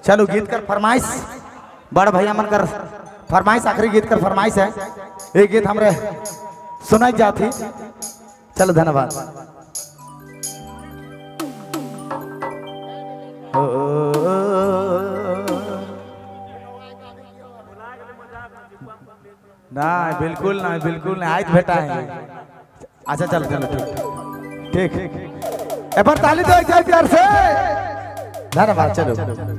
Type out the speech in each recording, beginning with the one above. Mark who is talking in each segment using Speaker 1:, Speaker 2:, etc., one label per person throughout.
Speaker 1: चलो गीत कर फरमाइश बड़ भैया मन कर फरमाइश आखिरी गीत कर फरमाइश है। एक गीत हमरे सुनाई जाती। चलो धन्यवाद। ना बिल्कुल ना बिल्कुल नहीं आज बेटा है। अच्छा चलो चलो ठीक ठीक। एक बार ताली दो एक प्यार से। धन्यवाद। चलो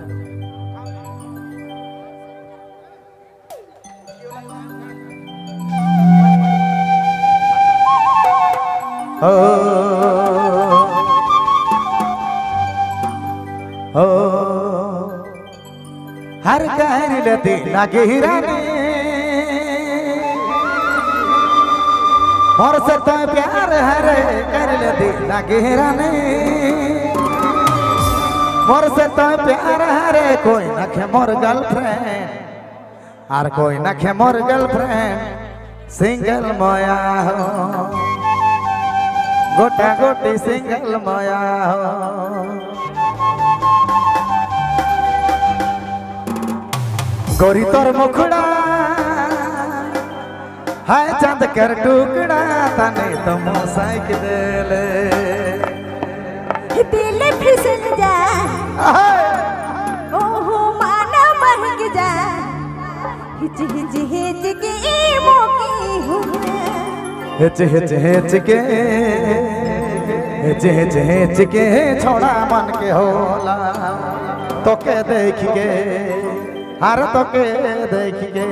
Speaker 1: हर कहन लती लगे हिराने और से तो प्यार हरे कर लती लगे हिराने और से तो प्यार हरे कोई नखे मोर गर्लफ्रेंड और कोई नखे मोर गर्लफ्रेंड सिंगल मोया हो गोटा गोटी सिंगल मोया हो। गोरी तोर मुखड़ा है चंद कर टुकड़ा तने तो मोसाइक दिल
Speaker 2: फिसल जा ओहो माना महक जा हिच हिच हिच के मोकी हो
Speaker 1: हिच हिच हिच के हिच हिच हिच के छोड़ा मन के होला तो के देख के हर तो के देख के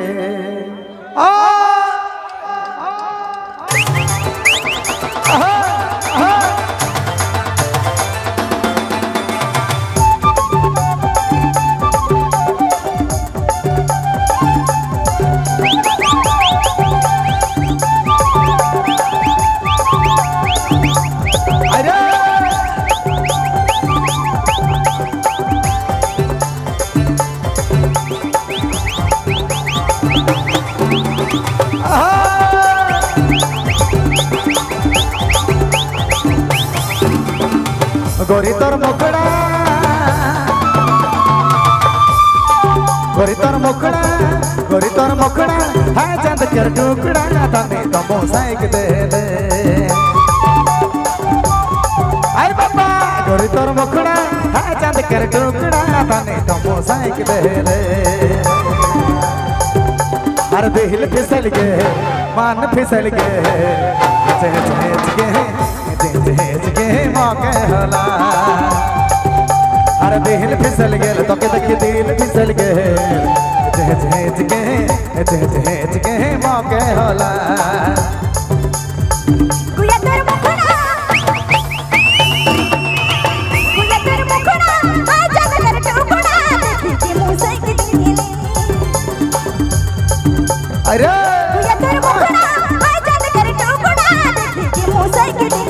Speaker 1: गोरी तोर मुखड़ा गोरी तोर मुखड़ा गोरी तोर मुखड़ा है चंद कर टुकड़ा तने तो मोसाइक दे दे अरे बाबा गोरी तोर मुखड़ा है चंद कर टुकड़ा तने तो मोसाइक दे दे। हर दिल फिसल के मान फिसल के चेच के मौके होला हर दिल फिसल गेल तो के देख दिल फिसल गेल चेच के मौके होला।
Speaker 2: गुया तेरे मुखड़ा आ जा कर टुकड़ा देखी मुझसे के दिल
Speaker 1: अरे
Speaker 2: गुया तेरे मुखड़ा आ जा कर टुकड़ा देखी मुझसे के दिल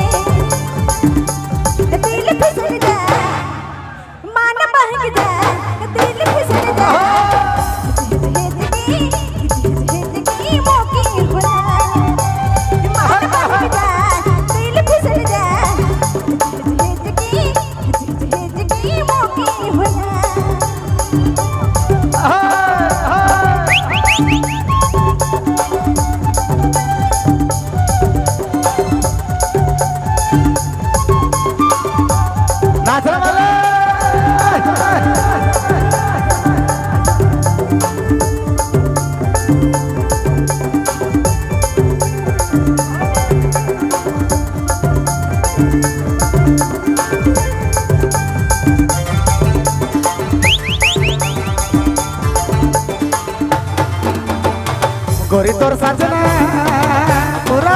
Speaker 2: फिसल जा मान महक जा दिल फिसल जा मोकी होला मान महक जा दिल फिसल जा मोकी होला।
Speaker 1: गोरी तोर सजना पूरा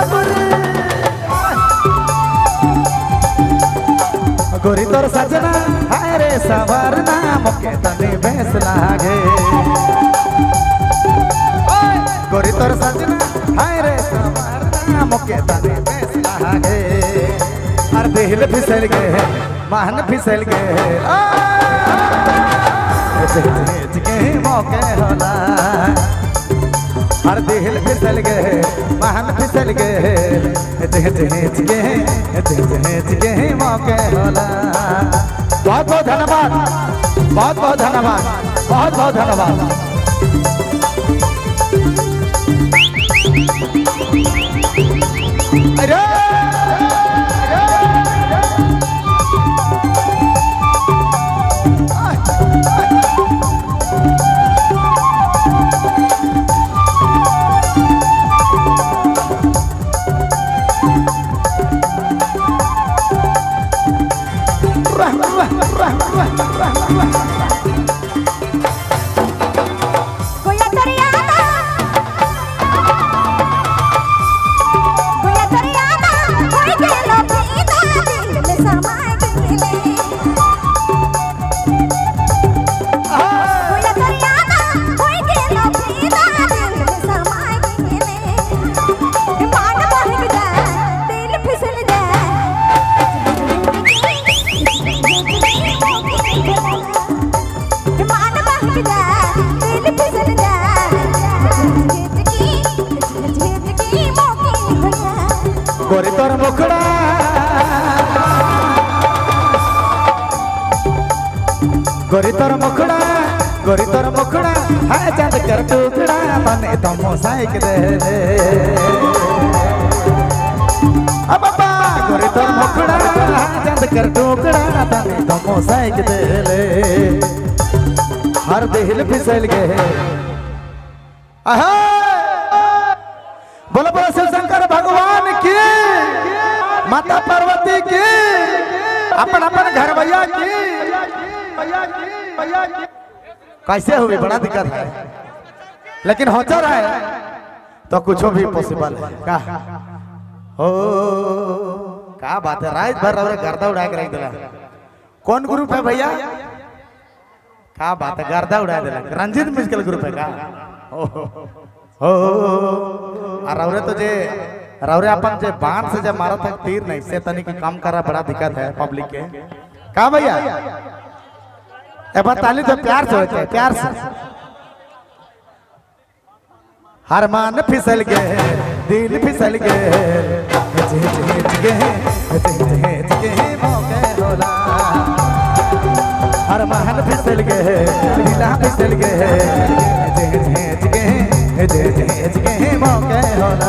Speaker 1: गोरी तोर सजना हाय रे सवरना मुके तने बेस लागे गोरी तोर सजना हाय रे सवरना मुके तने बेस लागे हर दिल फिसल गए मान फिसल गए के मौके होला हर दिल फिसल गए महल फिसल गए के मौके होला। बहुत बहुत धन्यवाद। बहुत बहुत धन्यवाद, बहुत बहुत धन्यवाद। अरे गोरी तोर मुखड़ा गोरी तोर मुखड़ा गोरी तोर मुखड़ा है चांद कर टुकड़ा तने तो मोसाइक दे अब बाबा गोरी तोर मुखड़ा चांद कर टुकड़ा तने तो मोसाइक दे ले हर दिल फिसल गए आहा बोलो बोलो शिव शंकर भगवान की माता पार्वती की अपन अपन घर भैया की कैसे हुई बड़ा दिक्कत है लेकिन हो चल रहा है तो कुछ भी पॉसिबल है का ओ क्या बात है रात भर और गर्दा उड़ा के रख दिला कौन ग्रुप है भैया क्या बात है गर्दा उड़ा दिला रंजीत म्यूजिकल ग्रुप है का ओ रौरे तो जे रौरे अपन जे बांध से जब मारा था तीर नहीं से तनी की काम करा बड़ा दिक्कत है पब्लिक के का भैया ए बताली तो प्यार से होते प्यार से हर मान फिसल गए दिल फिसल गए मौके होला हर मान फिसल गए दिल फिसल गए मौके होला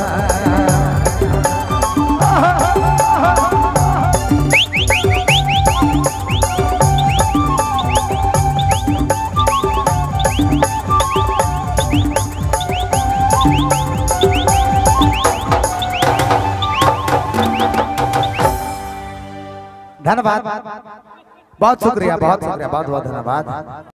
Speaker 1: धन्यवाद बहुत शुक्रिया बहुत बहुत धन्यवाद।